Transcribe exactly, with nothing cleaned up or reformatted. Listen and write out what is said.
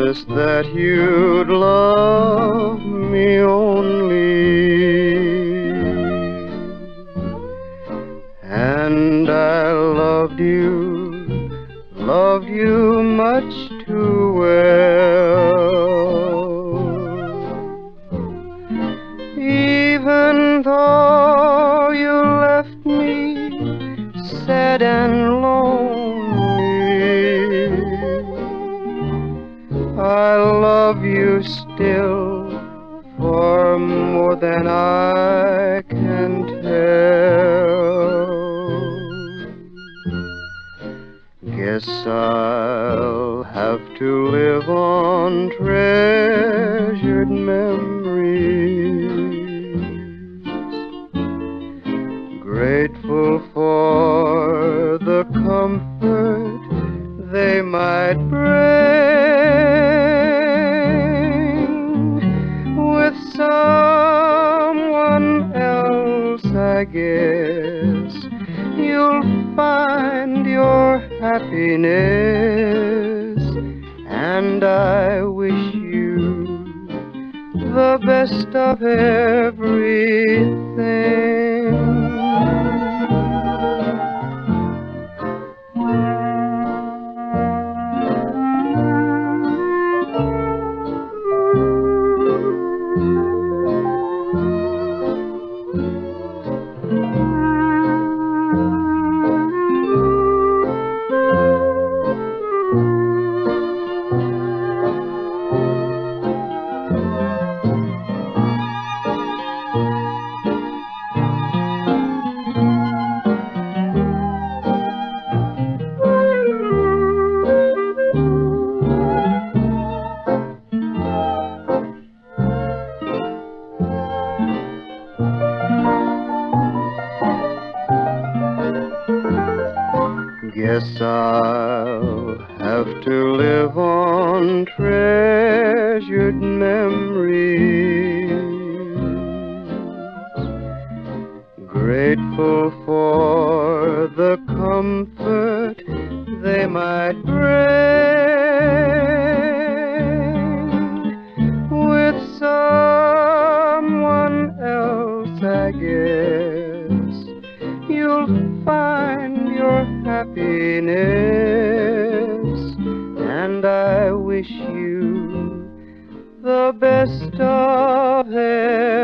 promise that you'd love me only, and I loved you, loved you much too well. Even though you left me sad and lonely, I love you still for more than I can tell. Guess I'll have to live on treasured memories, grateful for the comfort they might bring. With someone else, I guess, you'll find your happiness, and I wish you the best of everything. Guess I'll have to live on treasured memories, grateful for the comfort they might bring. With someone else, I guess, you'll find your happiness, and I wish you the best of everything.